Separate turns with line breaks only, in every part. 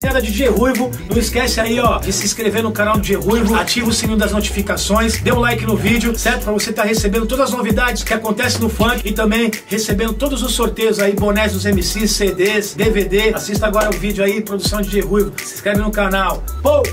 DJ Ruivo, não esquece aí, ó, de se inscrever no canal do DJ Ruivo, ativa o sininho das notificações, dê um like no vídeo, certo? Pra você estar recebendo todas as novidades que acontecem no funk e também recebendo todos os sorteios aí, bonés dos MCs, CDs, DVD. Assista agora o vídeo aí, produção de DJ Ruivo, se inscreve no canal. Pô!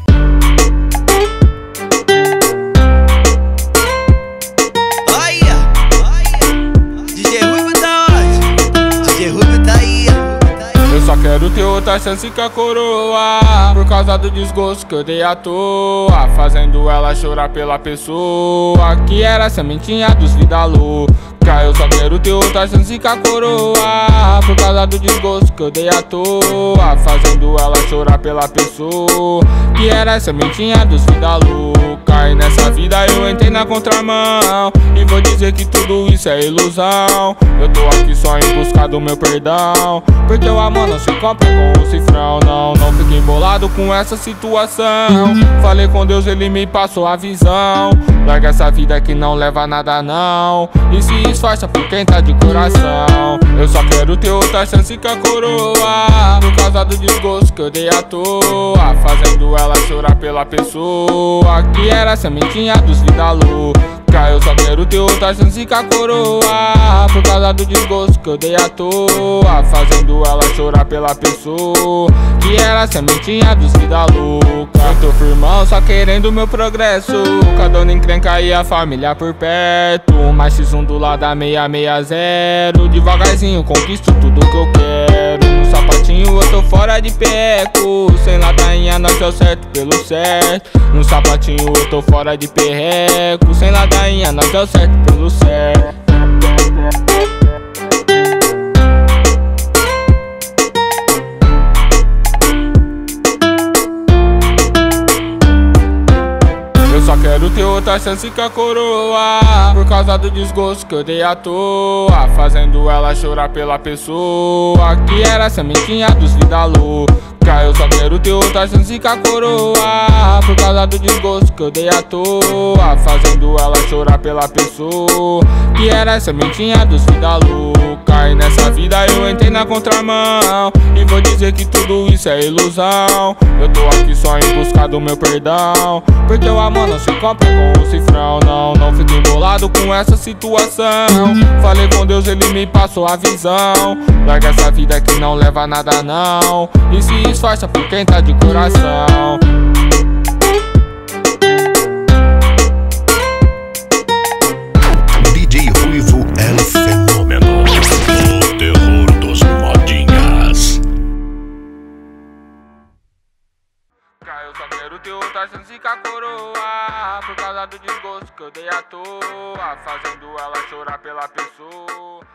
Quero ter outra chance que a coroa, por causa do desgosto que eu dei à toa, fazendo ela chorar pela pessoa que era sementinha dos vida louca. Eu só quero ter outra chance que a coroa, por causa do desgosto que eu dei à toa, fazendo ela chorar pela pessoa que era sementinha dos vida louca. E nessa vida eu entrei na contramão, e vou dizer que tudo isso é ilusão. Eu tô aqui só em busca do meu perdão, porque o amor não se compra com o cifrão. Não fiquei embolado com essa situação. Falei com Deus, ele me passou a visão. Larga essa vida que não leva a nada não, e se esforça por quem tá de coração. Eu só quero ter outra chance que a coroa, por causa do desgosto que eu dei à toa, fazendo ela chorar pela pessoa que era sementinha dos vida louca. Eu só quero ter outra chance que a coroa, por causa do desgosto que eu dei à toa, fazendo ela chorar pela pessoa que era sementinha dos vida louca. Eu tô firmão só querendo meu progresso, cada um encrenca e a família por perto. Mais X1 do lado da 660, devagarzinho conquisto tudo que eu quero. No sapatinho eu tô fora de perreco, sem ladainha nós é o certo pelo certo. No sapatinho eu tô fora de perreco, sem ladainha nós é o certo pelo certo. Só quero ter outra chance que a coroa, por causa do desgosto que eu dei à toa, fazendo ela chorar pela pessoa que era sementinha dos vida louca. Eu só quero ter outra chance que a coroa, por causa do desgosto que eu dei à toa, fazendo ela chorar pela pessoa que era sementinha dos vida louca. E nessa vida eu entrei na contramão, e vou dizer que tudo isso é ilusão. Eu tô aqui só em busca do meu perdão, porque o amor não se compra com o cifrão. Não fiquei embolado com essa situação. Falei com Deus, ele me passou a visão. Larga essa vida que não leva a nada não, e se esforça por quem tá de coração.
DJ Ruivo é o fenômeno, o terror dos modinhas.
Eu só quero ter outra chance que a coroa, por causa do desgosto que eu dei à toa, fazendo ela chorar pela pessoa.